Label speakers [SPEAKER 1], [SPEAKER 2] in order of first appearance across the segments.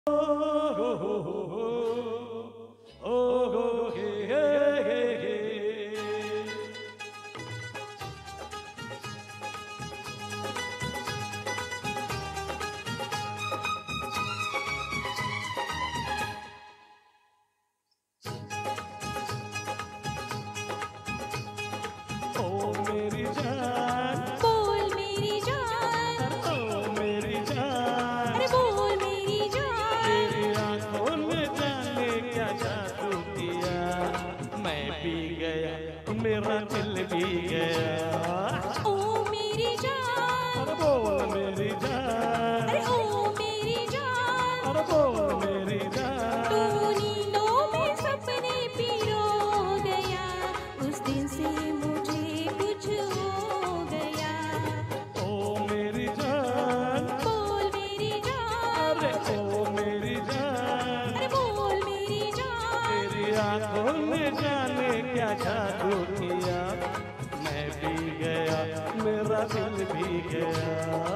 [SPEAKER 1] मेरा दिल भी गया।
[SPEAKER 2] ओ मेरी जान,
[SPEAKER 1] अरे बोल मेरी जान,
[SPEAKER 2] अरे ओ मेरी जान,
[SPEAKER 1] अरे बोल मेरी जान।
[SPEAKER 2] तू नींदों में सपने पिरो गया, उस दिन से मुझे कुछ हो गया।
[SPEAKER 1] ओ मेरी जान,
[SPEAKER 2] बोल मेरी जान,
[SPEAKER 1] अरे ओ मेरी जान,
[SPEAKER 2] अरे बोल मेरी जान।
[SPEAKER 1] तेरी आंखों ने जाने क्या जादू किया। मैं भी गया, मेरा दिल भी गया।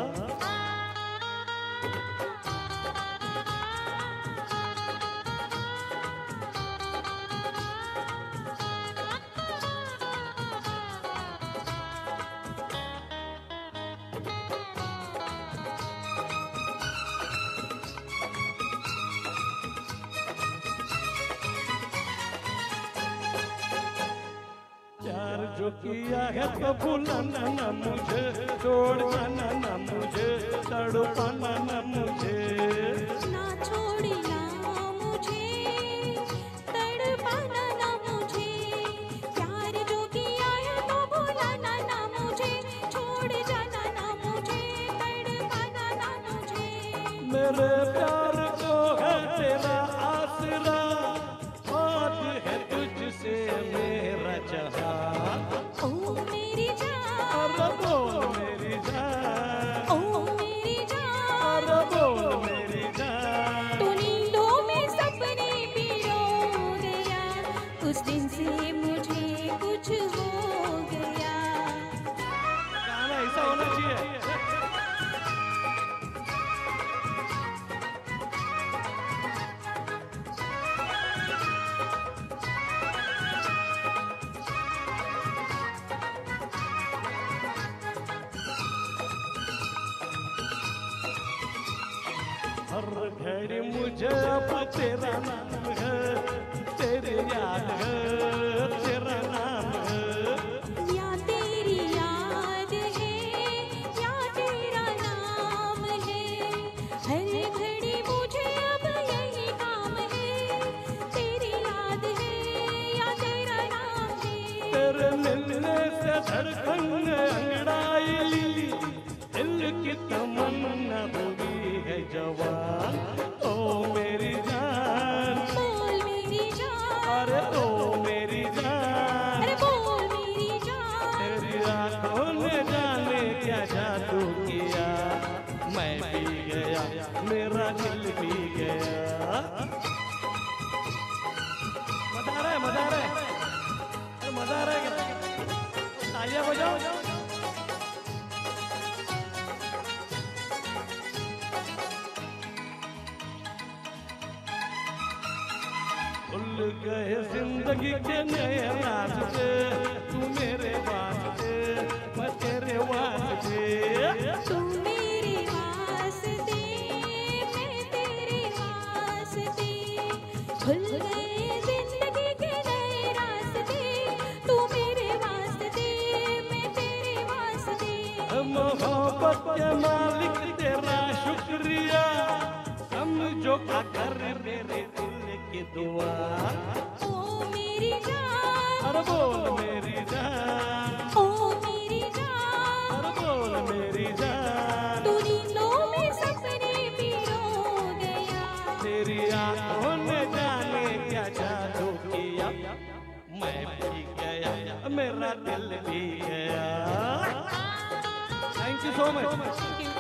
[SPEAKER 1] प्यार जो किया है तो भूलना न मुझे, छोड़ जाना न मुझे, तड़पाना न मुझे।
[SPEAKER 2] ना छोड़ना मुझे, तड़पाना ना मुझे। प्यार जो किया है तो भुलाना ना मुझे, छोड़ जाना ना मुझे, तड़पाना ना मुझे।
[SPEAKER 1] मेरे प्यार को है तेरा आसरा, आज है तुझसे मेरा जहां।
[SPEAKER 2] ओ मेरी जान,
[SPEAKER 1] अरे बोल मेरी जान,
[SPEAKER 2] ओ मेरी जान,
[SPEAKER 1] अरे बोल मेरी जान।
[SPEAKER 2] तू नींदों में सपने पिरो गया, उस दिन से मुझे कुछ हो गया।
[SPEAKER 1] गाना ऐसा होना चाहिए। हर घड़ी मुझे अब तेरा नाम है, तेरी याद है, तेरा नाम है।
[SPEAKER 2] या तेरी याद है, या तेरा नाम है, हर घड़ी मुझे अब यही काम है। तेरी याद है, या तेरा नाम है।
[SPEAKER 1] तेरे मिलने से धड़कन अंगड़ाई, दिल की तमन्ना हुई है जवान। ओ मेरी जान,
[SPEAKER 2] बोल मेरी जान,
[SPEAKER 1] अरे ओ मेरी जान।
[SPEAKER 2] अरे बोल मेरी जान।
[SPEAKER 1] तेरी आंखों ने जाने क्या जादू किया। मैं भी गया, मेरा दिल भी गया। मजा आ रहा है, मजा आ रहा है, अरे मजा आ रहा है क्या? तालियां बजाओ। खुल गए जिंदगी के नए रास्ते, तू मेरे वास्ते, मैं तेरे वास्ते।
[SPEAKER 2] तू मेरे वास्ते, मैं तेरे वास्ते। खुल गए जिंदगी के नए रास्ते, तू मेरे वास्ते, मैं तेरे वास्ते।
[SPEAKER 1] मोहब्बत के मालिक तेरा शुक्रिया, समझो क्या कर मेरे दिल की दुआ।
[SPEAKER 2] ओ मेरी जान,
[SPEAKER 1] अरे बोल मेरी जान,
[SPEAKER 2] ओ मेरी जान,
[SPEAKER 1] अरे बोल मेरी जान।
[SPEAKER 2] तू नींदों में सपने पिरो गया।
[SPEAKER 1] तेरी आंखों ने जाने क्या जादू किया। मैं भी गया, मेरा दिल भी गया। Thank you so much.